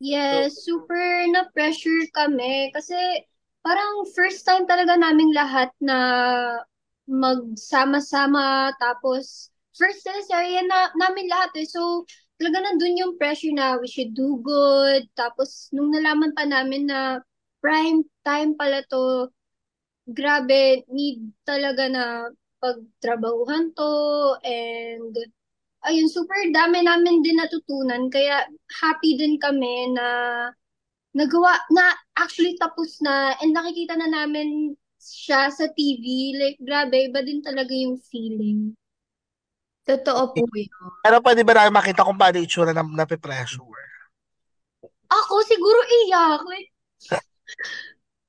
Yes, super na-pressure kami kasi parang first time talaga naming lahat na magsama-sama tapos first teleserye na namin lahat eh. So talaga nandun yung pressure na we should do good. Tapos nung nalaman pa namin na prime time pala to, grabe, need talaga na pagtrabahuhan to and ayun, super dami namin din natutunan. Kaya happy din kami na nagawa na actually tapos na and nakikita na namin siya sa TV. Like, grabe, iba din talaga yung feeling. Totoo po yun. Pero pwede ba namin makita kung paano yung itsura ng nape-pressure? Ako siguro iyak. Like,